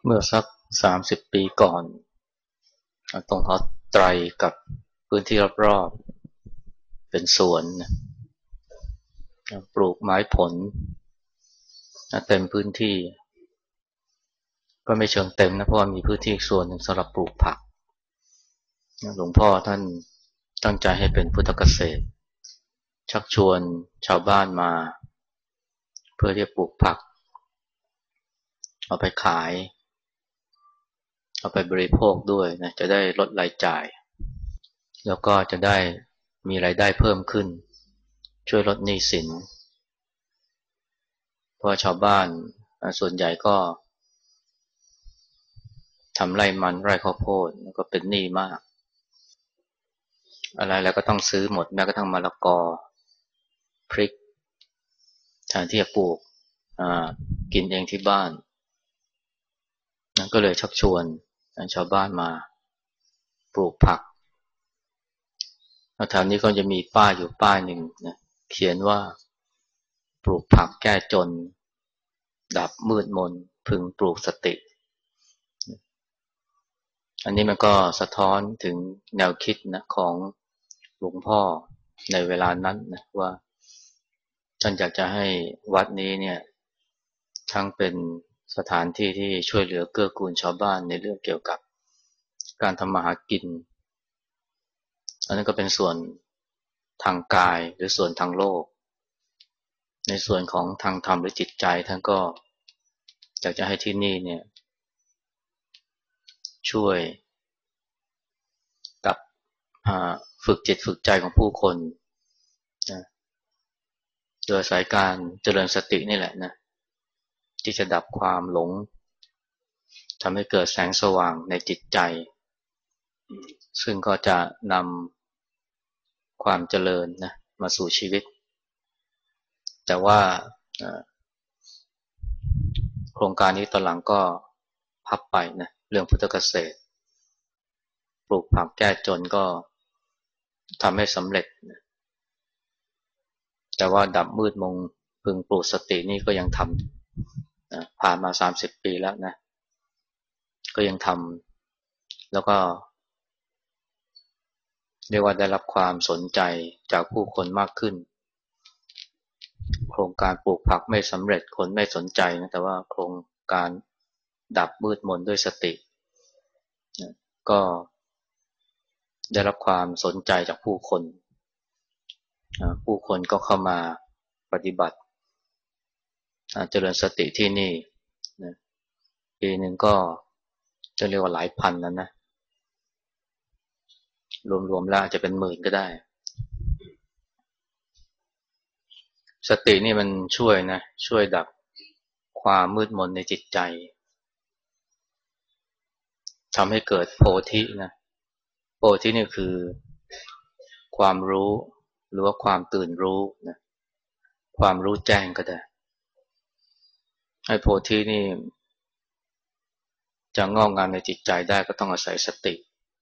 เมื่อสัก30 ปีก่อนตรงหอไตรกับพื้นที่รอบๆเป็นสวนนะปลูกไม้ผลเต็มพื้นที่ก็ไม่เชิงเต็มนะเพราะว่ามีพื้นที่ส่วนหนึ่งสำหรับปลูกผักหลวงพ่อท่านตั้งใจให้เป็นพุทธเกษตรชักชวนชาวบ้านมาเพื่อที่จะปลูกผักเอาไปขายเอาไปบริโภคด้วยนะจะได้ลดรายจ่ายแล้วก็จะได้มีรายได้เพิ่มขึ้นช่วยลดหนี้สินเพราะชาวบ้านส่วนใหญ่ก็ทำไร่มันไร่ข้าวโพดแล้วก็เป็นหนี้มากอะไรแล้วก็ต้องซื้อหมดแม้กระทั่งมะละกอพริกแทนที่จะปลูกกินเองที่บ้านนั้นก็เลยชักชวนชาวบ้านมาปลูกผักแล้วแถวนี้ก็จะมีป้ายอยู่ป้ายหนึ่งนะเขียนว่าปลูกผักแก้จนดับมืดมนพึงปลูกสติอันนี้มันก็สะท้อนถึงแนวคิดนะของหลวงพ่อในเวลานั้นนะว่าท่านอยากจะให้วัดนี้เนี่ยทั้งเป็นสถานที่ที่ช่วยเหลือเกื้อกูลชาวบ้านในเรื่องเกี่ยวกับการทำมาหากินอันนั้นก็เป็นส่วนทางกายหรือส่วนทางโลกในส่วนของทางธรรมหรือจิตใจท่านก็อยากจะให้ที่นี่เนี่ยช่วยกับฝึกจิตฝึกใจของผู้คนนะโดยสายการเจริญสตินี่แหละนะที่จะดับความหลงทำให้เกิดแสงสว่างในจิตใจซึ่งก็จะนำความเจริญนะมาสู่ชีวิตแต่ว่าโครงการนี้ตอนหลังก็พับไปนะเรื่องพุทธเกษตรปลูกผักแก้จนก็ทำให้สำเร็จนะแต่ว่าดับมืดมงพึงปลูกสตินี่ก็ยังทำนะผ่านมา30 ปีแล้วนะก็ยังทำแล้วก็เรียกว่าได้รับความสนใจจากผู้คนมากขึ้นโครงการปลูกผักไม่สำเร็จคนไม่สนใจนะแต่ว่าโครงการดับมืดมนด้วยสตินะก็ได้รับความสนใจจากผู้คนผู้คนก็เข้ามาปฏิบัติเจริญสติที่นี่นะปีหนึ่งก็จะเรียกว่าหลายพันแล้วนะรวมๆแล้วอาจจะเป็นหมื่นก็ได้สตินี่มันช่วยนะช่วยดับความมืดมนในจิตใจทำให้เกิดโพธินะโพธินี่คือความรู้หรือว่าความตื่นรู้นะความรู้แจ้งก็ได้ไอ้โพธินี่จะงอกงามในจิตใจได้ก็ต้องอาศัยสติ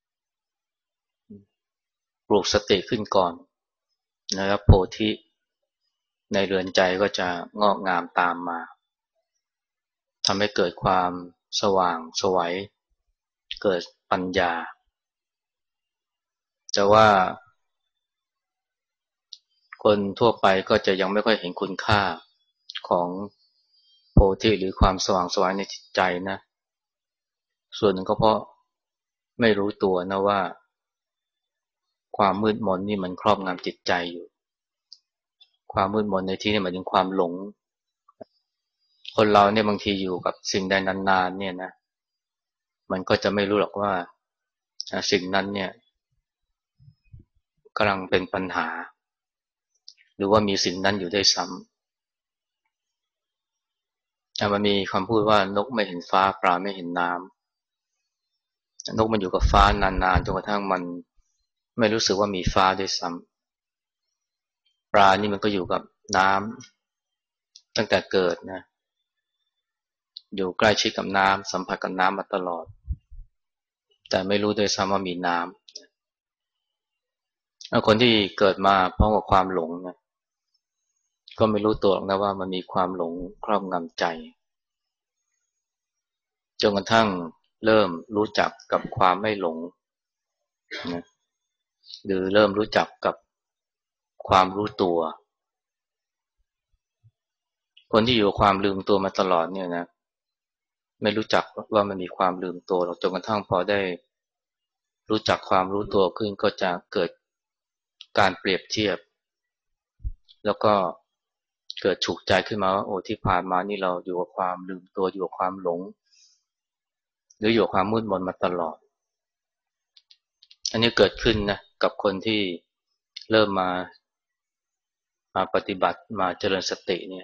ปลูกสติขึ้นก่อนนะครับโพธิในเรือนใจก็จะงอกงามตามมาทำให้เกิดความสว่างไสวเกิดปัญญาแต่ว่าคนทั่วไปก็จะยังไม่ค่อยเห็นคุณค่าของโพธิหรือความสว่างไสวในจิตใจนะส่วนหนึ่งก็เพราะไม่รู้ตัวนะว่าความมืดมนนี่มันครอบงำจิตใจอยู่ความมืดมนในที่นี้หมายถึงความหลงคนเราเนี่ยบางทีอยู่กับสิ่งใดนานๆเนี่ยนะมันก็จะไม่รู้หรอกว่าสิ่งนั้นเนี่ยกำลังเป็นปัญหาหรือว่ามีสิ่งนั้นอยู่ได้วยซ้ำมันมีคำพูดว่านกไม่เห็นฟ้าปลาไม่เห็นน้ำนกมันอยู่กับฟ้านานๆจนกระทั่งมันไม่รู้สึกว่ามีฟ้าด้วยซ้ำปลานี่มันก็อยู่กับน้ำตั้งแต่เกิดนะอยู่ใกล้ชิดกับน้ำสัมผัสกับน้ำมาตลอดแต่ไม่รู้ด้วยซ้ำว่ามีน้ำคนที่เกิดมาพร้อมกับความหลงนะก็ไม่รู้ตัวหรอกนะว่ามันมีความหลงครอบงำใจจนกระทั่งเริ่มรู้จักกับความไม่หลงนะหรือเริ่มรู้จักกับความรู้ตัวคนที่อยู่กับความลืมตัวมาตลอดเนี่ยนะไม่รู้จักว่ามันมีความลืมตัวหรอกจนกระทั่งพอได้รู้จักความรู้ตัวขึ้นก็จะเกิดการเปรียบเทียบแล้วก็เกิดฉุกใจขึ้นมาว่าโอ้ที่ผ่านมานี่เราอยู่กับความลืมตัวอยู่กับความหลงหรืออยู่กับความมืดมนมาตลอดอันนี้เกิดขึ้นนะกับคนที่เริ่มมาปฏิบัติมาเจริญสติเนี่ย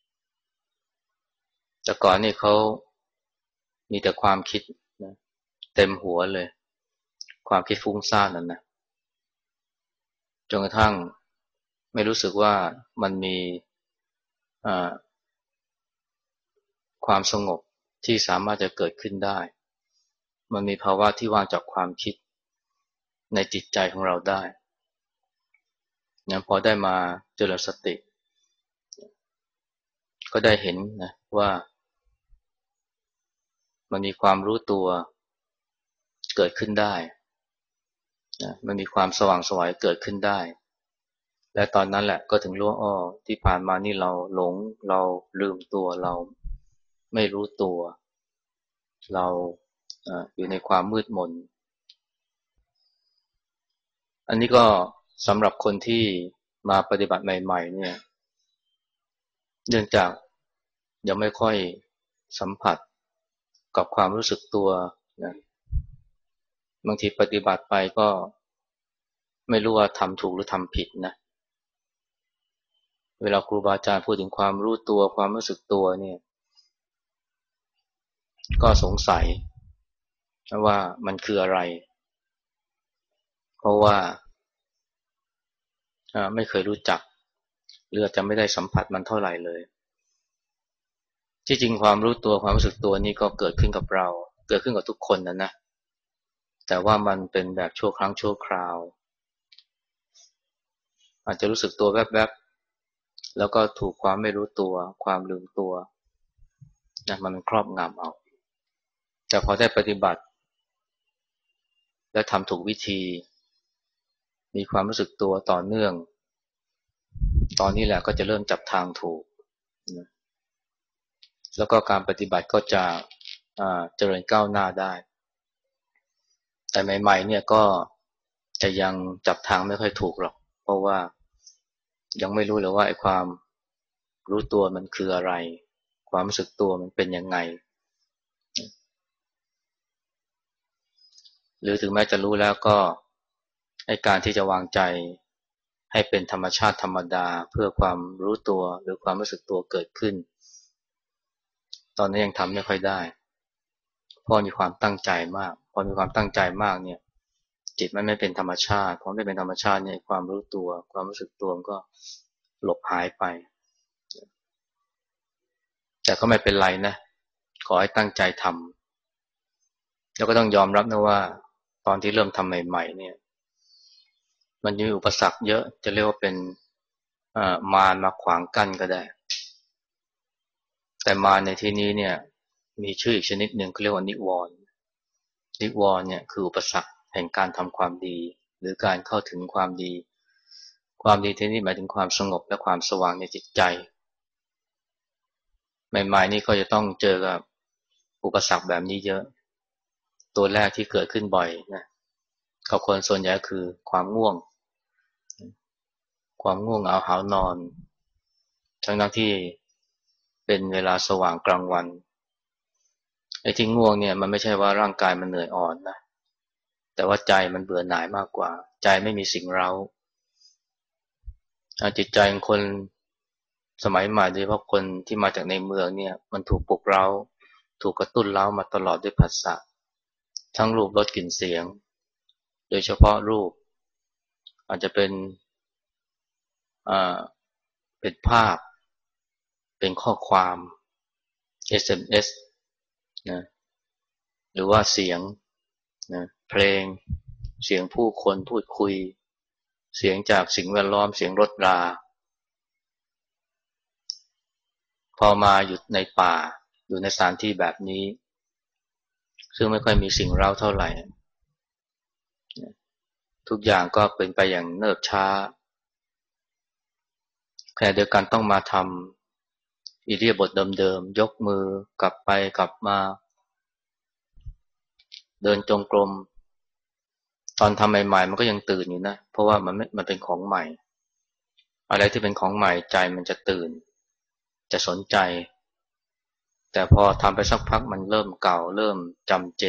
แต่ก่อนนี่เขามีแต่ความคิดนะเต็มหัวเลยความคิดฟุ้งซ่านนั่นนะจนกระทั่งไม่รู้สึกว่ามันมีอ่าความสงบที่สามารถจะเกิดขึ้นได้มันมีภาวะที่ว่างจากความคิดในจิตใจของเราได้นะพอได้มาเจริญสติก็ได้เห็นนะว่ามันมีความรู้ตัวเกิดขึ้นได้นะมันมีความสว่างไสวเกิดขึ้นได้และตอนนั้นแหละก็ถึงรู้ว่าอ้อที่ผ่านมานี่เราหลงเราลืมตัวเราไม่รู้ตัวเราอยู่ในความมืดมนอันนี้ก็สำหรับคนที่มาปฏิบัติใหม่ๆเนี่ยเนื่องจากยังไม่ค่อยสัมผัสกับความรู้สึกตัวนะบางทีปฏิบัติไปก็ไม่รู้ว่าทำถูกหรือทำผิดนะเวลาครูบาอาจารย์พูดถึงความรู้ตัวความรู้สึกตัวเนี่ยก็สงสัยว่ามันคืออะไรเพราะว่าไม่เคยรู้จักหรืออาจจะไม่ได้สัมผัสมันเท่าไหร่เลยที่จริงความรู้ตัวความรู้สึกตัวนี้ก็เกิดขึ้นกับเราเกิดขึ้นกับทุกคนนะแต่ว่ามันเป็นแบบชั่วครั้งชั่วคราวอาจจะรู้สึกตัวแวบๆแล้วก็ถูกความไม่รู้ตัวความลืมตัวนะมันครอบงำเอาแต่พอได้ปฏิบัติและทำถูกวิธีมีความรู้สึกตัวต่อเนื่องตอนนี้แหละก็จะเริ่มจับทางถูกนะแล้วก็การปฏิบัติก็จะเจริญก้าวหน้าได้แต่ใหม่ๆเนี่ยก็จะยังจับทางไม่ค่อยถูกหรอกเพราะว่ายังไม่รู้เลยว่าไอ้ความรู้ตัวมันคืออะไรความรู้สึกตัวมันเป็นยังไงหรือถึงแม้จะรู้แล้วก็ไอ้การที่จะวางใจให้เป็นธรรมชาติธรรมดาเพื่อความรู้ตัวหรือความรู้สึกตัวเกิดขึ้นตอนนี้ยังทำไม่ค่อยได้เพราะมีความตั้งใจมากพอมีความตั้งใจมากเนี่ยจิตมันไม่เป็นธรรมชาติพอไม่เป็นธรรมชาติเนี่ยความรู้ตัวความรู้สึกตัวมันก็หลบหายไปแต่ก็ไม่เป็นไรนะขอให้ตั้งใจทำแล้วก็ต้องยอมรับนะว่าตอนที่เริ่มทำใหม่ๆเนี่ยมันมีอุปสรรคเยอะจะเรียกว่าเป็นมารมาขวางกั้นก็ได้แต่มารในที่นี้เนี่ยมีชื่ออีกชนิดหนึ่งเขาเรียกว่านิวรณ์นิวรณ์เนี่ยคืออุปสรรคแห่งการทำความดีหรือการเข้าถึงความดีความดีที่นี่หมายถึงความสงบและความสว่างในจิตใจใหม่ๆนี่ก็จะต้องเจอกับอุปสรรคแบบนี้เยอะตัวแรกที่เกิดขึ้นบ่อยนะกับคนส่วนใหญ่คือความง่วงความง่วงเหงาหาวนอนทั้งที่เป็นเวลาสว่างกลางวันไอ้ที่ง่วงเนี่ยมันไม่ใช่ว่าร่างกายมันเหนื่อยอ่อนนะแต่ว่าใจมันเบื่อหน่ายมากกว่าใจไม่มีสิ่งเร้าจิตใจของคนสมัยใหม่โดยเฉพาะคนที่มาจากในเมืองเนี่ยมันถูกปลุกเร้าถูกกระตุ้นเร้ามาตลอดด้วยผัสสะทั้งรูปรสกลิ่นเสียงโดยเฉพาะรูปอาจจะเป็นอ่าเป็นภาพเป็นข้อความ SMS นะหรือว่าเสียงนะเพลงเสียงผู้คนพูดคุยเสียงจากสิ่งแวดล้อมเสียงรถราพอมาอยู่ในป่าอยู่ในสถานที่แบบนี้ซึ่งไม่ค่อยมีสิ่งเร้าเท่าไหร่ทุกอย่างก็เป็นไปอย่างเนิบช้าขณะเดียวกันต้องมาทำอิริยาบถเดิมๆยกมือกลับไปกลับมาเดินจงกรมตอนทำใหม่ๆมันก็ยังตื่นอยู่นะเพราะว่ามันเป็นของใหม่อะไรที่เป็นของใหม่ใจมันจะตื่นจะสนใจแต่พอทำไปสักพักมันเริ่มเก่าเริ่มจำเจ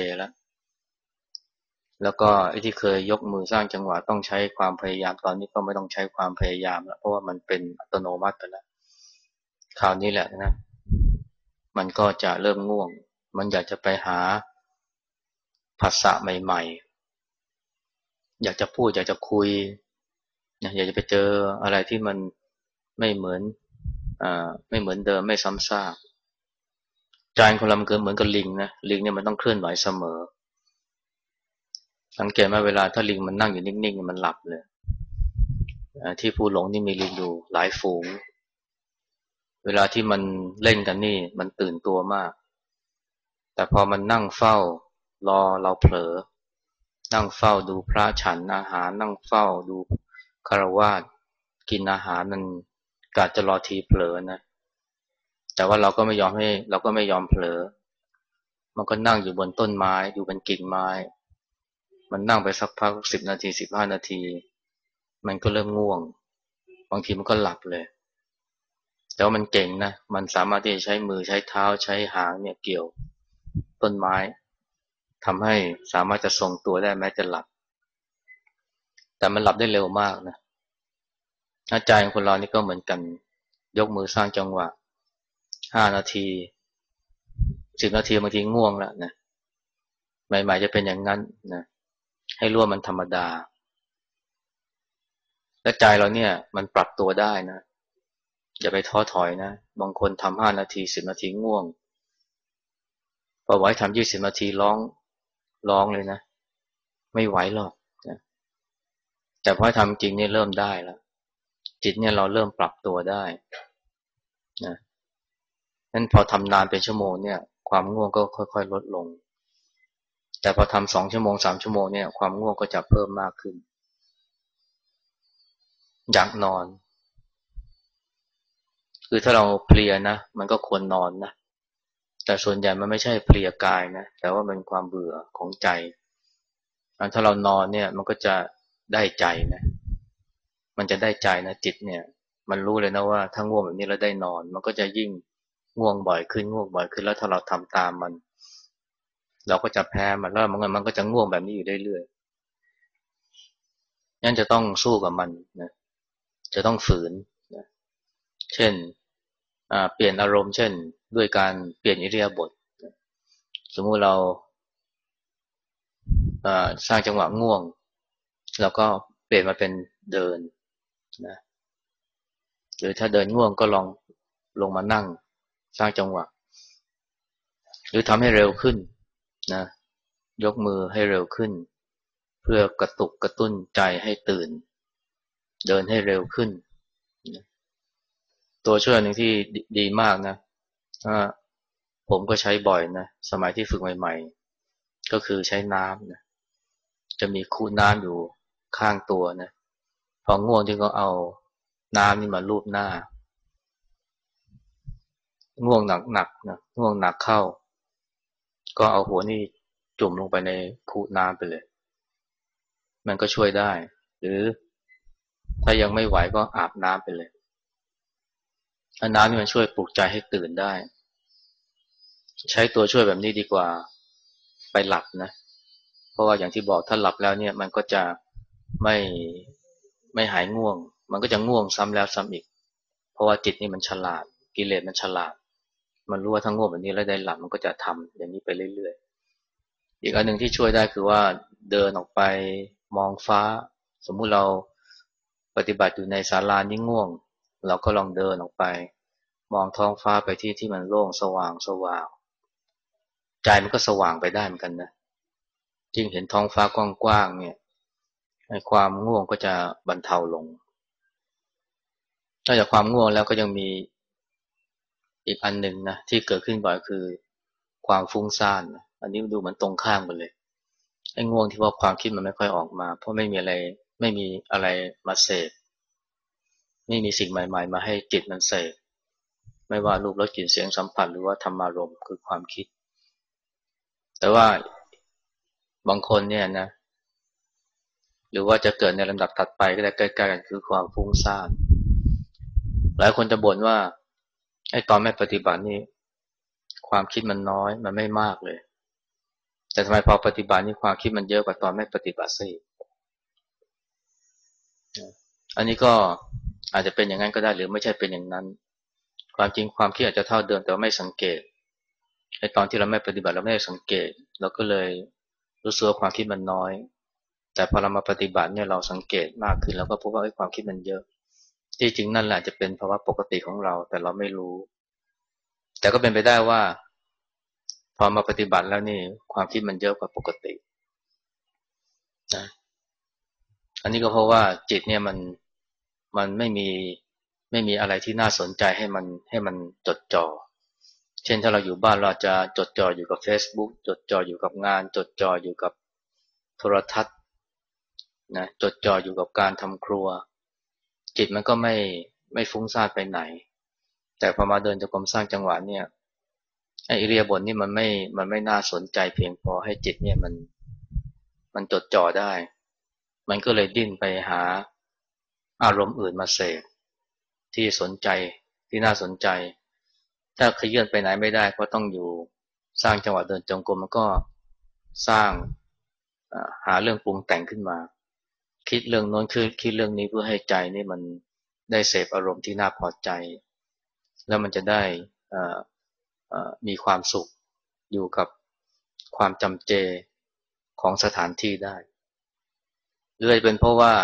แล้วก็ไอ้ที่เคยยกมือสร้างจังหวะต้องใช้ความพยายามตอนนี้ก็ไม่ต้องใช้ความพยายามแล้วเพราะว่ามันเป็นอัตโนมัติไปแล้วคราวนี้แหละนะมันก็จะเริ่มง่วงมันอยากจะไปหาภาษาใหม่ๆอยากจะพูดอยากจะคุยนะอยากจะไปเจออะไรที่มันไม่เหมือนไม่เหมือนเดิมไม่ซ้ำซากใจคนเรามันเกิดเหมือนกับลิงนะลิงเนี่ยมันต้องเคลื่อนไหวเสมอสังเกตไหมเวลาถ้าลิงมันนั่งอยู่นิ่งๆมันหลับเลยที่ภูหลงนี่มีลิงอยู่หลายฝูงเวลาที่มันเล่นกันนี่มันตื่นตัวมากแต่พอมันนั่งเฝ้ารอเราเผลอนั่งเฝ้าดูพระฉันอาหารนั่งเฝ้าดูฆราวาสกินอาหารมันกะจะรอทีเผลอนะแต่ว่าเราก็ไม่ยอมเผลอมันก็นั่งอยู่บนต้นไม้อยู่บนกิ่งไม้มันนั่งไปสักพัก10 นาที15 นาทีมันก็เริ่มง่วงบางทีมันก็หลับเลยแต่ว่ามันเก่งนะมันสามารถที่จะใช้มือใช้เท้าใช้หางเนี่ยเกี่ยวต้นไม้ทำให้สามารถจะทรงตัวได้แม้จะหลับแต่มันหลับได้เร็วมากนะใจของคนเรานี่ก็เหมือนกันยกมือสร้างจังหวะ5 นาที10 นาทีบางทีง่วงแล้วนะใหม่ๆจะเป็นอย่างนั้นนะให้รู้ว่ามันธรรมดาและใจเราเนี่ยมันปรับตัวได้นะอย่าไปท้อถอยนะบางคนทำ5 นาที10 นาทีง่วงพอไว้ทำ20 นาทีร้องเลยนะไม่ไหวหรอกนะแต่พอทำจริงเนี่ยเริ่มได้แล้วจิตเนี่ยเราเริ่มปรับตัวได้นะนั้นพอทำนานเป็นชั่วโมงเนี่ยความง่วงก็ค่อยๆลดลงแต่พอทำ2 ชั่วโมง3 ชั่วโมงเนี่ยความง่วงก็จะเพิ่มมากขึ้นอยากนอนคือถ้าเราเพลียนะมันก็ควรนอนนะแต่ส่วนใหญ่มันไม่ใช่เพลียกายนะแต่ว่าเป็นความเบื่อของใจถ้าเรานอนเนี่ยมันก็จะได้ใจนะมันจะได้ใจนะจิตเนี่ยมันรู้เลยนะว่าถ้าง่วงแบบนี้แล้วได้นอนมันก็จะยิ่งง่วงบ่อยขึ้นง่วงบ่อยขึ้นแล้วถ้าเราทำตามมันเราก็จะแพ้มันแล้วมันก็จะง่วงแบบนี้อยู่เรื่อยๆงั้นจะต้องสู้กับมันนะจะต้องฝืนนะเช่นเปลี่ยนอารมณ์เช่นด้วยการเปลี่ยนอิริยาบถสมมุติเราสร้างจังหวะง่วงแล้วก็เปลี่ยนมาเป็นเดินนะหรือถ้าเดินง่วงก็ลองลงมานั่งสร้างจังหวะหรือทำให้เร็วขึ้นนะยกมือให้เร็วขึ้นเพื่อกระตุกกระตุ้นใจให้ตื่นเดินให้เร็วขึ้นตัวช่วยหนึ่งที่ดีมากนะผมก็ใช้บ่อยนะสมัยที่ฝึกใหม่ๆก็คือใช้น้ำนะจะมีคูน้ำอยู่ข้างตัวนะพอง่วงที่ก็เอาน้ำนี่มาลูบหน้าง่วงหนักๆนะง่วงหนักเข้าก็เอาหัวนี่จุ่มลงไปในคูน้ำไปเลยมันก็ช่วยได้หรือถ้ายังไม่ไหวก็อาบน้ำไปเลยน้ำนี่มันช่วยปลุกใจให้ตื่นได้ใช้ตัวช่วยแบบนี้ดีกว่าไปหลับนะเพราะว่าอย่างที่บอกถ้าหลับแล้วเนี่ยมันก็จะไม่ไม่หายง่วงมันก็จะง่วงซ้ำแล้วซ้ำอีกเพราะว่าจิตนี่มันฉลาดกิเลสมันฉลาดมันรู้ว่าถ้าง่วงแบบนี้แล้วได้หลับมันก็จะทำอย่างนี้ไปเรื่อยๆอีกอันหนึ่งที่ช่วยได้คือว่าเดินออกไปมองฟ้าสมมุติเราปฏิบัติอยู่ในศาลานี่ง่วงเราก็ลองเดินออกไปมองท้องฟ้าไปที่มันโล่งสว่างใจมันก็สว่างไปได้เหมือนกันนะยิ่งเห็นท้องฟ้ากว้างๆเนี่ยไอ้ความง่วงก็จะบรรเทาลงนอกจากความง่วงแล้วก็ยังมีอีกอันหนึ่งนะที่เกิดขึ้นบ่อยคือความฟุ้งซ่านนะอันนี้ดูเหมือนตรงข้ามกันเลยไอ้ง่วงที่ว่าความคิดมันไม่ค่อยออกมาเพราะไม่มีอะไรมาเสพไม่มีสิ่งใหม่ๆมาให้จิตมันเสพไม่ว่ารูปรสกลิ่นเสียงสัมผัสหรือว่าธรรมารมณ์คือความคิดแต่ว่าบางคนเนี่ยนะหรือว่าจะเกิดในลำดับถัดไปก็ได้ใกล้ๆกันคือความฟุ้งซ่านหลายคนจะบ่นว่าไอ้ตอนไม่ปฏิบัตินี่ความคิดมันน้อยมันไม่มากเลยแต่ทำไมพอปฏิบัตินี่ความคิดมันเยอะกว่าตอนไม่ปฏิบัติซะอีกอันนี้ก็อาจจะเป็นอย่างนั้นก็ได้หรือไม่ใช่เป็นอย่างนั้นความจริงความคิดอาจจะเท่าเดิมแต่ว่าไม่สังเกตไอ้ตอนที่เราไม่ปฏิบัติเราไม่ได้สังเกตเราก็เลยรู้สึกว่าความคิดมันน้อยแต่พอเรามาปฏิบัติเนี่ยเราสังเกตมากขึ้นแล้วก็พบว่าไอ้ความคิดมันเยอะที่จริงนั่นแหละจะเป็นภาวะปกติของเราแต่เราไม่รู้แต่ก็เป็นไปได้ว่าพอมาปฏิบัติแล้วนี่ความคิดมันเยอะกว่าปกตินะอันนี้ก็เพราะว่าจิตเนี่ยมันไม่มีอะไรที่น่าสนใจให้มันจดจ่อเช่นถ้าเราอยู่บ้านเราจะจดจ่ออยู่กับ Facebook จดจ่ออยู่กับงานจดจ่ออยู่กับโทรทัศน์นะจดจ่ออยู่กับการทำครัวจิตมันก็ไม่ฟุ้งซ่านไปไหนแต่พอมาเดินจงกรมสร้างจังหวะเนี่ยไอ้อิริยาบถนี่มันไม่น่าสนใจเพียงพอให้จิตเนี่ยมันจดจ่อได้มันก็เลยดิ้นไปหาอารมณ์อื่นมาเสพที่สนใจที่น่าสนใจถ้าขยื่นไปไหนไม่ได้ก็ต้องอยู่สร้างจังหวะเดินจงกรมมันก็สร้างหาเรื่องปรุงแต่งขึ้นมาคิดเรื่องโน้นคิดเรื่องนี้เพื่อให้ใจนี่มันได้เสพอารมณ์ที่น่าพอใจแล้วมันจะได้มีความสุขอยู่กับความจำเจของสถานที่ได้หรืออาจจะเป็นเพราะว่า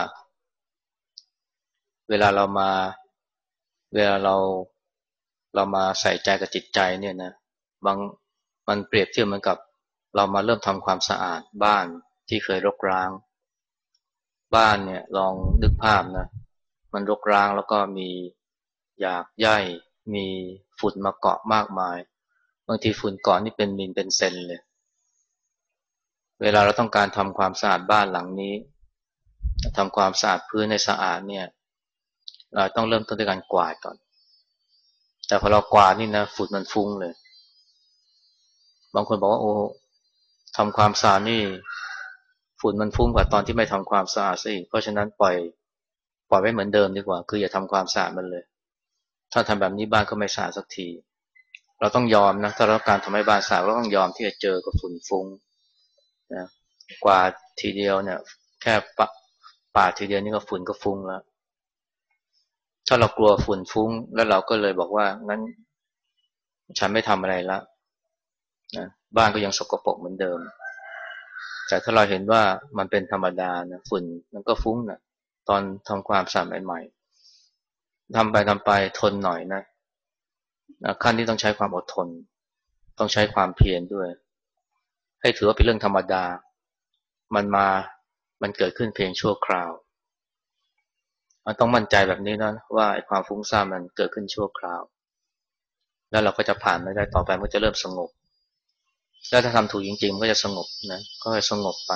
เวลาเรามาเวลาเรามาใส่ใจกับจิตใจเนี่ยนะบางมันเปรียบเทียบเหมือนกับเรามาเริ่มทำความสะอาดบ้านที่เคยรกร้างบ้านเนี่ยลองนึกภาพนะมันรกร้างแล้วก็มีหยากใยมีฝุ่นมาเกาะมากมายบางทีฝุ่นเกาะนี่เป็นมิลเป็นเซนเลยเวลาเราต้องการทำความสะอาดบ้านหลังนี้ทำความสะอาดพื้นให้สะอาดเนี่ยเราต้องเริ่มต้นด้วยการกวาดก่อนแต่พอเรากวาดนี่นะฝุ่นมันฟุ้งเลยบางคนบอกว่าโอ้ทำความสะอาดนี่ฝุ่นมันฟุ้งกว่าตอนที่ไม่ทำความสะอาดซะอีกเพราะฉะนั้นปล่อยไว้เหมือนเดิมดีกว่าคืออย่าทำความสะอาดมันเลยถ้าทำแบบนี้บ้านก็ไม่สะอาดสักทีเราต้องยอมนะถ้าเราต้องการทำให้บ้านสะอาดเราต้องยอมที่จะเจอกับฝุ่นฟุ้งนะกวาดทีเดียวเนี่ยแค่ปาดทีเดียวนี่ก็ฝุ่นก็ฟุ้งแล้วถ้าเรากลัวฝุ่นฟุ้งแล้วเราก็เลยบอกว่างั้นฉันไม่ทำอะไรละนะบ้านก็ยังสกปรกเหมือนเดิมแต่ถ้าเราเห็นว่ามันเป็นธรรมดานะฝุ่นมันก็ฟุ้งนะตอนทำความสะอาดใหม่ๆทำไปทนหน่อยนะขั้นที่ต้องใช้ความอดทนต้องใช้ความเพียรด้วยให้ถือว่าเป็นเรื่องธรรมดามันมามันเกิดขึ้นเพียงชั่วคราวต้องมั่นใจแบบนี้นะว่าไอ้ความฟุ้งซ่านมันเกิดขึ้นชั่วคราวแล้วเราก็จะผ่านไม่ได้ต่อไปมันก็จะเริ่มสงบแล้วถ้าทำถูกจริงๆมันก็จะสงบนะก็จะสงบไป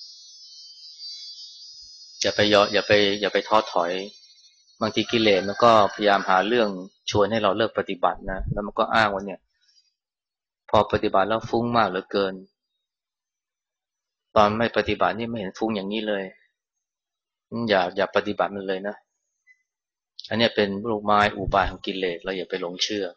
อย่าไปท้อถอยบางทีกิเลสมันก็พยายามหาเรื่องชวนให้เราเลิกปฏิบัตินะแล้วมันก็อ้างว่าเนี่ยพอปฏิบัติแล้วฟุ้งมากเหลือเกินตอนไม่ปฏิบัตินี่ไม่เห็นฟุ้งอย่างนี้เลยอย่าปฏิบัติมันเลยนะอันนี้เป็นลูกไม้อุบายของกิเลสเราอย่าไปหลงเชื่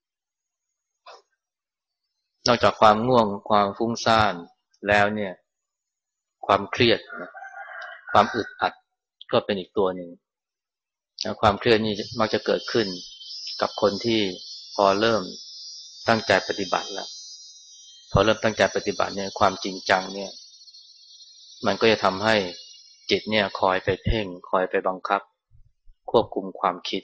อนอกจากความง่วงความฟุ้งซ่านแล้วเนี่ยความเครียดนะความอึดอัดก็เป็นอีกตัวหนึ่งนะความเครียดนี่มักจะเกิดขึ้นกับคนที่พอเริ่มตั้งใจปฏิบัติแล้วพอเริ่มตั้งใจปฏิบัติเนี่ยความจริงจังเนี่ยมันก็จะทำให้จิตเนี่ยคอยไปเพ่งคอยไปบังคับควบคุมความคิด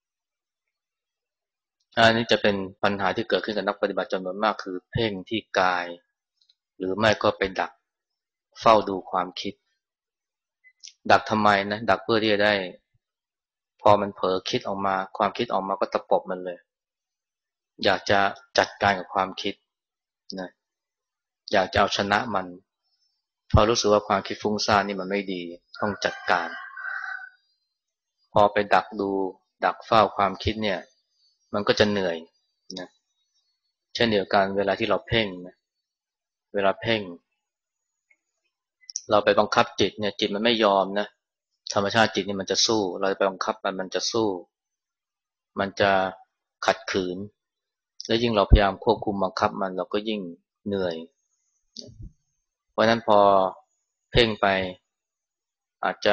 อันนี้จะเป็นปัญหาที่เกิดขึ้นกับนักปฏิบัติจำนวนมากคือเพ่งที่กายหรือไม่ก็ไปดักเฝ้าดูความคิดดักทำไมนะดักเพื่อที่จะได้พอมันเผลอคิดออกมาความคิดออกมาก็ตะปบมันเลยอยากจะจัดการกับความคิดนะอยากจะเอาชนะมันพอรู้สึกว่าความคิดฟุ้งซ่านนี่มันไม่ดีต้องจัดการพอไปดักดูดักเฝ้าความคิดเนี่ยมันก็จะเหนื่อยนะเช่นเดียวกันเวลาที่เราเพ่งนะเวลาเพ่งเราไปบังคับจิตเนี่ยจิตมันไม่ยอมนะธรรมชาติจิตนี่มันจะสู้เราไปบังคับมันจะสู้มันจะขัดขืนแล้วยิ่งเราพยายามควบคุมบังคับมันเราก็ยิ่งเหนื่อยเพราะฉะนั้นพอเพ่งไปอาจจะ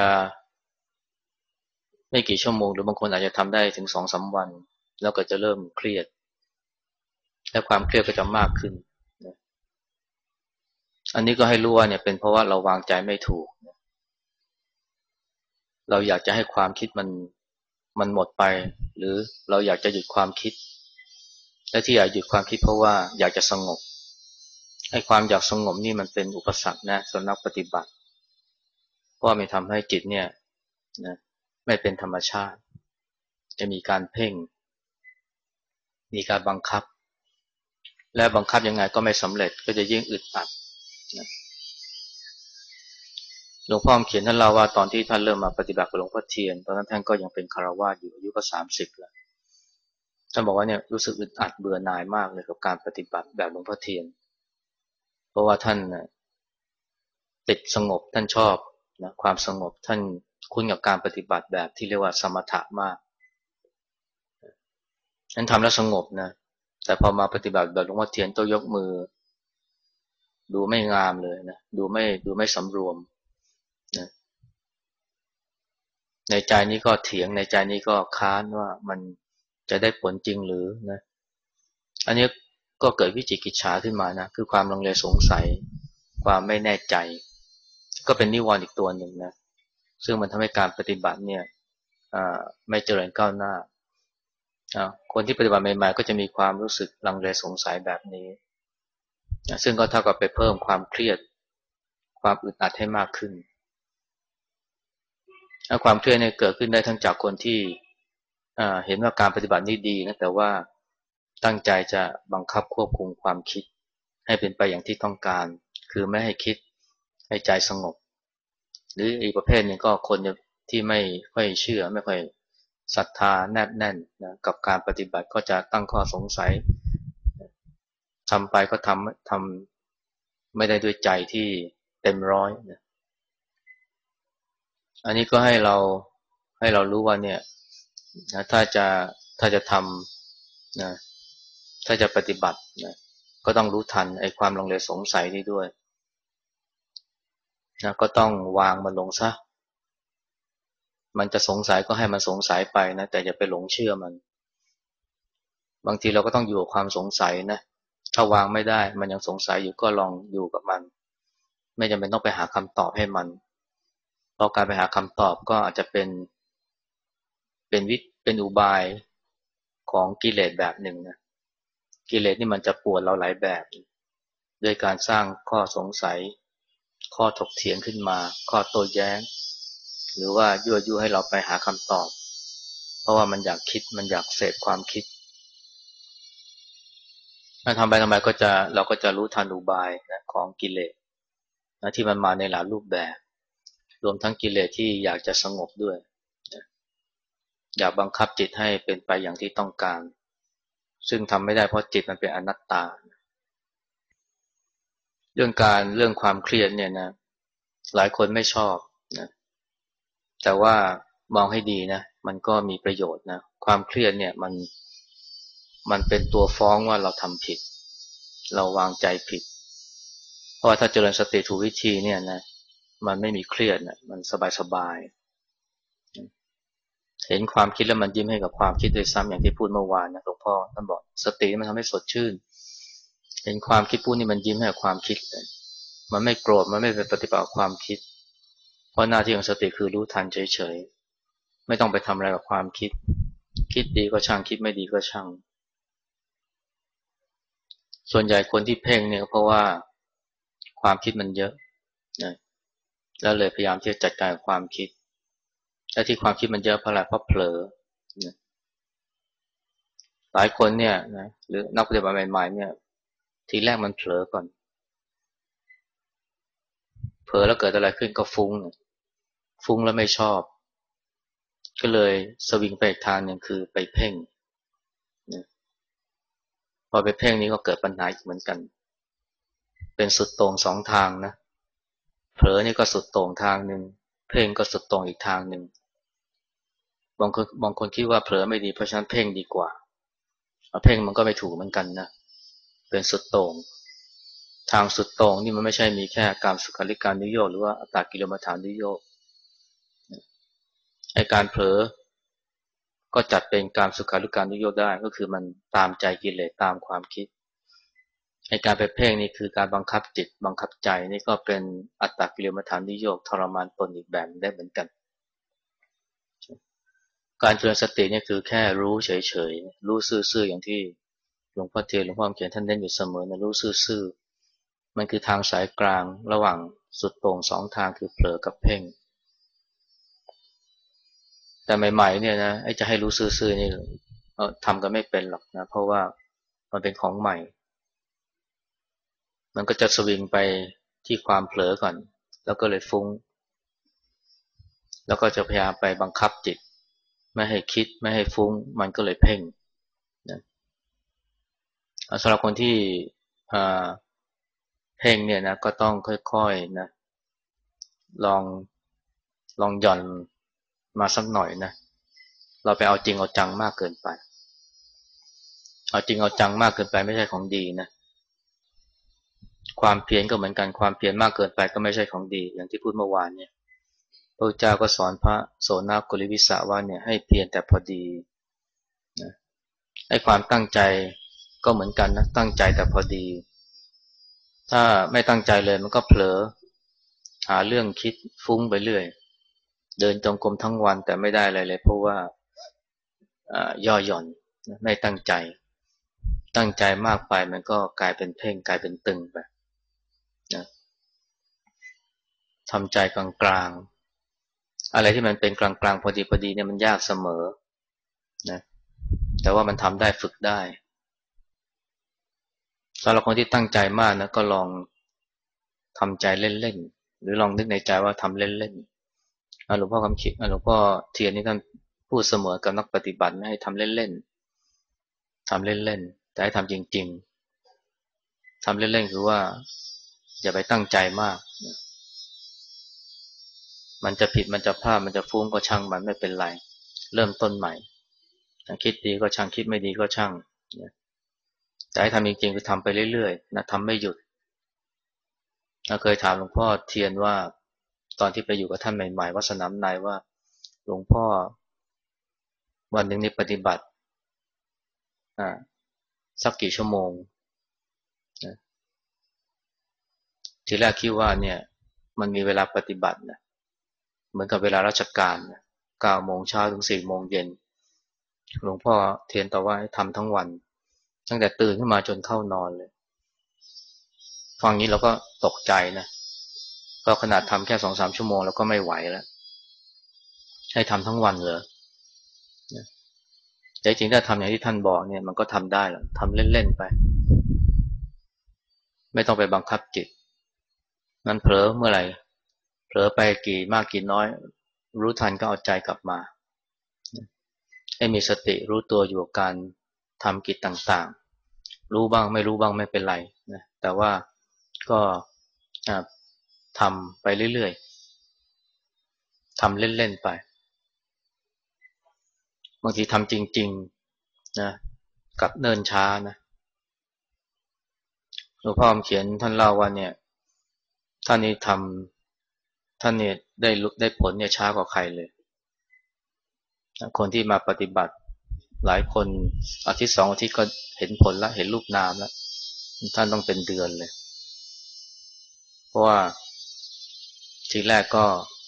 ไม่กี่ชั่วโมงหรือบางคนอาจจะทำได้ถึง2-3 วันแล้วก็จะเริ่มเครียดและความเครียดก็จะมากขึ้นอันนี้ก็ให้รู้ว่าเนี่ยเป็นเพราะว่าเราวางใจไม่ถูกเราอยากจะให้ความคิดมันหมดไปหรือเราอยากจะหยุดความคิดและที่อยากหยุดความคิดเพราะว่าอยากจะสงบให้ความอยากสงบนี่มันเป็นอุปสรรคนะสำหรับปฏิบัติเพราะมันทำให้จิตเนี่ยนะไม่เป็นธรรมชาติจะมีการเพ่งมีการบังคับและบังคับยังไงก็ไม่สำเร็จก็จะยิ่งอึดอัดนะหลวงพ่อเขียนท่านเล่าว่าตอนที่ท่านเริ่มมาปฏิบัติกับหลวงพ่อเทียนตอนนั้นท่านก็ยังเป็นฆราวาสอยู่อายุก็30แล้วท่านบอกว่าเนี่ยรู้สึกอึดอัดเบื่อหน่ายมากเลยกับการปฏิบัติแบบหลวงพ่อเทียนเพราะว่าท่านติดสงบท่านชอบนะความสงบท่านคุ้นกับการปฏิบัติแบบที่เรียกว่าสมถะมากนั้นทำแล้วสงบนะแต่พอมาปฏิบัติแบบหลวงพ่อเทียนต้องยกมือดูไม่งามเลยนะดูไม่สำรวมนะในใจนี้ก็เถียงในใจนี้ก็ค้านว่ามันจะได้ผลจริงหรือนะอันนี้ก็เกิดวิจิกิจฉาขึ้นมานะคือความลังเลสงสัยความไม่แน่ใจก็เป็นนิวรณ์อีกตัวหนึ่งนะซึ่งมันทำให้การปฏิบัติเนี่ยไม่เจริญก้าวหน้าคนที่ปฏิบัติใหม่ๆก็จะมีความรู้สึกลังเลสงสัยแบบนี้ซึ่งก็เท่ากับไปเพิ่มความเครียดความอึดอัดให้มากขึ้นความเครียดเนี่ยเกิดขึ้นได้ทั้งจากคนที่เห็นว่าการปฏิบัตินี้ดีนะแต่ว่าตั้งใจจะบังคับควบคุมความคิดให้เป็นไปอย่างที่ต้องการคือไม่ให้คิดให้ใจสงบหรืออีกประเภทหนึ่งก็คนที่ไม่ค่อยเชื่อไม่ค่อยศรัทธาแนบแน่นนะกับการปฏิบัติก็จะตั้งข้อสงสัยทำไปก็ทำไม่ได้ด้วยใจที่เต็มร้อยนะอันนี้ก็ให้เรารู้ว่าเนี่ยนะถ้าจะทำนะถ้าจะปฏิบัตินะก็ต้องรู้ทันไอ้ความลังเลสงสัยนี้ด้วยนะก็ต้องวางมันลงซะมันจะสงสัยก็ให้มันสงสัยไปนะแต่อย่าไปหลงเชื่อมันบางทีเราก็ต้องอยู่กับความสงสัยนะถ้าวางไม่ได้มันยังสงสัยอยู่ก็ลองอยู่กับมันไม่จำเป็นต้องไปหาคำตอบให้มันเพราะการไปหาคำตอบก็อาจจะเป็นอุบายของกิเลสแบบหนึ่งนะกิเลสนี่มันจะป่วนเราหลายแบบด้วยการสร้างข้อสงสัยข้อถกเถียงขึ้นมาข้อโต้แย้งหรือว่ายั่วยุให้เราไปหาคำตอบเพราะว่ามันอยากคิดมันอยากเสพความคิดถ้าทำไปทำไมเราก็จะรู้ทันอุบายนะของกิเลสนะที่มันมาในหลายรูปแบบรวมทั้งกิเลสที่อยากจะสงบด้วยนะอยากบังคับจิตให้เป็นไปอย่างที่ต้องการซึ่งทำไม่ได้เพราะจิตมันเป็นอนัตตาเรื่องความเครียดเนี่ยนะหลายคนไม่ชอบนะแต่ว่ามองให้ดีนะมันก็มีประโยชน์นะความเครียดเนี่ยมันเป็นตัวฟ้องว่าเราทำผิดเราวางใจผิดเพราะว่าถ้าเจริญสติถูกวิธีเนี่ยนะมันไม่มีเครียดนะมันสบายๆเห็นความคิดแล้วมันยิ้มให้กับความคิดด้วยซ้ำอย่างที่พูดเมื่อวานนะหลวงพ่อท่านบอกสติมันทำให้สดชื่นเห็นความคิดพูดนี่มันยิ้มให้กับความคิดเลยมันไม่โกรธมันไม่ไปปฏิบัติความคิดเพราะหน้าที่ของสติคือรู้ทันเฉยๆไม่ต้องไปทำอะไรกับความคิดคิดดีก็ช่างคิดไม่ดีก็ช่างส่วนใหญ่คนที่เพ่งเนี่ยเพราะว่าความคิดมันเยอะนะแล้วเลยพยายามที่จะจัดการกับความคิดและที่ความคิดมันเยอะเพราะอะไรเพราะเผลอนะหลายคนเนี่ยนะหรือนักปฏิบัติใหม่ๆเนี่ยทีแรกมันเผลอก่อนเผลอแล้วเกิดอะไรขึ้นก็ฟุ้งแล้วไม่ชอบก็เลยสวิงไปอีกทางหนึ่งคือไปเพ่งนะพอไปเพ่งนี้ก็เกิดปัญหาอีกเหมือนกันเป็นสุดโต่งสองทางนะเผลอนี่ก็สุดโต่งทางหนึ่งเพ่งก็สุดโต่งอีกทางหนึ่งบางคนคิดว่าเผลอไม่ดีเพราะฉะนั้นเพ่งดีกว่าเพ่งมันก็ไม่ถูกเหมือนกันนะเป็นสุดโต่งทางสุดโต่งนี่มันไม่ใช่มีแค่กามสุขาริการนิโยคหรือว่าอัตตกิลมัฏฐานิโยคไอการเผลอก็จัดเป็นกามสุขาริการนิโยคได้ก็คือมันตามใจกิเลสตามความคิดไอการไปเพ่งนี่คือการบังคับจิตบังคับใจนี่ก็เป็นอัตตกิลมัฏฐานิโยคทรมานตนอีกแบบได้เหมือนกันการเจริญสติเนี่ยคือแค่รู้เฉยๆรู้ซื่อๆอย่างที่หลวงพ่อเทียนหลวงพ่อเขียนท่านเน้นอยู่เสมอนะรู้ซื่อๆมันคือทางสายกลางระหว่างสุดโต่งสองทางคือเผลอกับเพ่งแต่ใหม่ๆเนี่ยนะไอ้จะให้รู้ซื่อๆนี่ทำกันไม่เป็นหรอกนะเพราะว่ามันเป็นของใหม่มันก็จะสวิงไปที่ความเผลอก่อนแล้วก็เลยฟุ้งแล้วก็จะพยายามไปบังคับจิตไม่ให้คิดไม่ให้ฟุ้งมันก็เลยเพ่งนะสำหรับคนที่เพ่งเนี่ยนะก็ต้องค่อยๆนะลองลองหย่อนมาสักหน่อยนะเราไปเอาจริงเอาจังมากเกินไปเอาจริงเอาจังมากเกินไปไม่ใช่ของดีนะความเพียรก็เหมือนกันความเพียรมากเกินไปก็ไม่ใช่ของดีอย่างที่พูดเมื่อวานเนี่ยพระเจ้าก็สอนพระโสนกุลิวิสาว่าเนี่ยให้เพียรแต่พอดีนะให้ความตั้งใจก็เหมือนกันนะตั้งใจแต่พอดีถ้าไม่ตั้งใจเลยมันก็เผลอหาเรื่องคิดฟุ้งไปเรื่อยเดินจงกรมทั้งวันแต่ไม่ได้อะไรเลยเพราะว่าย่อหย่อนไม่ตั้งใจตั้งใจมากไปมันก็กลายเป็นเพ่งกลายเป็นตึงไปนะทำใจกลางๆอะไรที่มันเป็นกลางๆพอดีพอดีเนี่ยมันยากเสมอนะแต่ว่ามันทำได้ฝึกได้สำหรับคนที่ตั้งใจมากนะก็ลองทำใจเล่นๆหรือลองนึกในใจว่าทำเล่นๆหลวงพ่อคำคิดหลวงพ่อเทียนนี่ท่านพูดเสมอกับนักปฏิบัตินะให้ทำเล่นๆทำเล่นๆแต่ให้ทำจริงๆทำเล่นๆคือว่าอย่าไปตั้งใจมากมันจะผิดมันจะพลาดมันจะฟุ้งก็ช่างมันไม่เป็นไรเริ่มต้นใหม่คิดดีก็ช่างคิดไม่ดีก็ช่างแต่ให้ทำจริงๆคือทำไปเรื่อยๆนะทำไม่หยุดเคยถามหลวงพ่อเทียนว่าตอนที่ไปอยู่กับท่านใหม่ๆวัดสนามในว่าหลวงพ่อวันหนึ่งนี่ปฏิบัติสักกี่ชั่วโมงนะทีแรกคิดว่าเนี่ยมันมีเวลาปฏิบัตินะเหมือนกับเวลาราชการนะ9 โมงเช้าถึง4 โมงเย็นหลวงพ่อเทียนตอบว่าให้ทำทั้งวันตั้งแต่ตื่นขึ้นมาจนเข้านอนเลยฟังนี้เราก็ตกใจนะก็ขนาดทำแค่2-3 ชั่วโมงแล้วก็ไม่ไหวแล้วให้ทำทั้งวันเลยแต่จริงถ้าทำอย่างที่ท่านบอกเนี่ยมันก็ทำได้หรอกทำเล่นๆไปไม่ต้องไปบังคับจิตมันเผลอเมื่อไหร่เผลอไปกี่มากกี่น้อยรู้ทันก็เอาใจกลับมาให้มีสติรู้ตัวอยู่กับการทำกิจต่างๆรู้บ้างไม่รู้บ้างไม่เป็นไรนะแต่ว่าก็ทำไปเรื่อยๆทำเล่นๆไปบางทีทำจริงๆนะกับเนินช้านะหลวงพ่อเขียนท่านเล่าว่าเนี่ยท่านนี้ทำท่านเนี่ยได้ผลเนี่ยช้ากว่าใครเลยคนที่มาปฏิบัติหลายคนอาทิตย์2 อาทิตย์ก็เห็นผลแล้วเห็นรูปนามแล้วท่านต้องเป็นเดือนเลยเพราะว่าทีแรกก็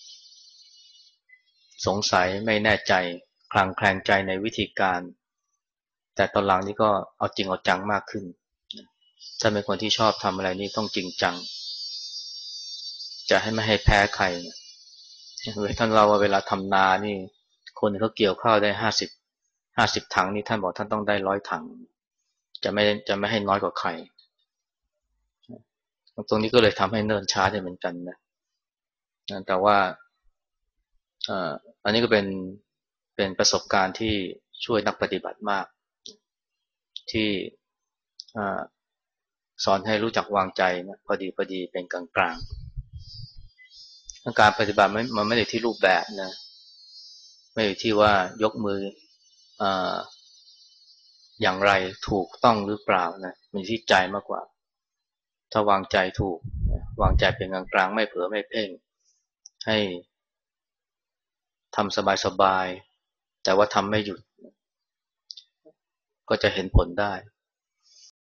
สงสัยไม่แน่ใจคลางแคลงใจในวิธีการแต่ตอนหลังนี่ก็เอาจริงเอาจังมากขึ้นถ้าเป็นคนที่ชอบทำอะไรนี่ต้องจริงจังจะให้ไม่ให้แพ้ใครท่านเล่าว่าเวลาทำนานี่คนเขาเกี่ยวข้าวได้50ถังนี่ท่านบอกท่านต้องได้100 ถังจะไม่ให้น้อยกว่าใครตรงนี้ก็เลยทำให้เนิ่นช้าได้เหมือนกันนะนะแต่ว่าเอ่ออันนี้ก็เป็นประสบการณ์ที่ช่วยนักปฏิบัติมากที่อ่าสอนให้รู้จักวางใจนะพอดีเป็นกลางๆการปฏิบัติมันไม่ได้ที่รูปแบบนะไม่ได้ที่ว่ายกมืออาอย่างไรถูกต้องหรือเปล่านะมันที่ใจมากกว่าถ้าวางใจถูกวางใจเป็นกลางๆไม่เผลอไม่เพ่งให้ทำสบายๆแต่ว่าทำไม่หยุดก็จะเห็นผลได้